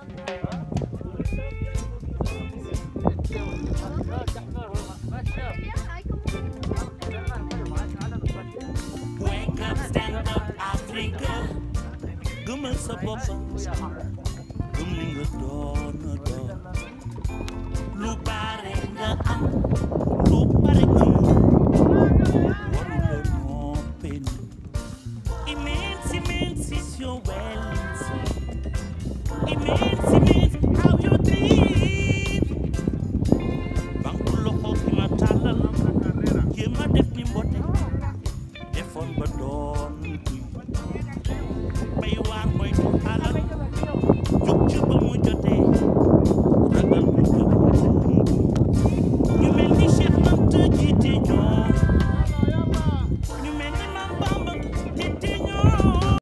Wake up, stand up, Africa. Gëmal sa bopp gëm li nga doon lu bare nga am lu bare nga warula noppin immense is your wealth immense